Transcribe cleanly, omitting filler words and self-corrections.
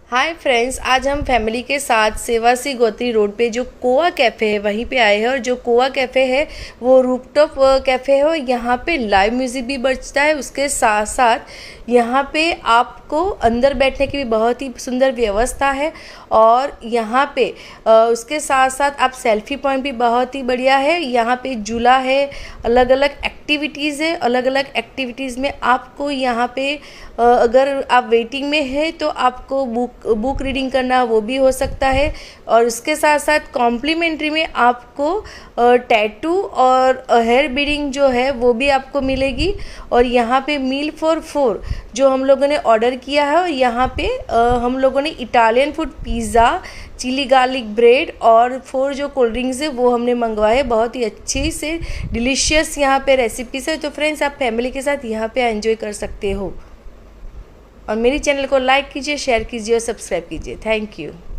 Hi friends, आज हम family के साथ सेवासी गोत्री रोड पे जो कोआ कैफ़े है वहीं पे आए हैं। और जो कोआ कैफ़े है वो रूफटॉप कैफ़े है और यहाँ पे लाइव म्यूज़िक भी बजता है। उसके साथ साथ यहाँ पे आपको अंदर बैठने की भी बहुत ही सुंदर व्यवस्था है। और यहाँ पे उसके साथ साथ आप सेल्फी पॉइंट भी बहुत ही बढ़िया है। यहाँ पे झूला है, अलग अलग एक्टिविटीज़ है। अलग अलग एक्टिविटीज़ में आपको यहाँ पे अगर आप वेटिंग में है तो आपको बुक रीडिंग करना वो भी हो सकता है। और इसके साथ साथ कॉम्प्लीमेंट्री में आपको टैटू और हेयर बीडिंग जो है वो भी आपको मिलेगी। और यहाँ पे मील फॉर 4 जो हम लोगों ने ऑर्डर किया है, और यहाँ पे हम लोगों ने Italian food, pizza, chilli garlic bread और 4 जो कोल्ड ड्रिंक्स है वो हमने मंगवाए। बहुत ही अच्छी से डिलीशियस यहाँ पे रेसिपीज है। तो फ्रेंड्स, आप फैमिली के साथ यहाँ पे एंजॉय कर सकते हो। और मेरी चैनल को लाइक कीजिए, शेयर कीजिए और सब्सक्राइब कीजिए। Thank you.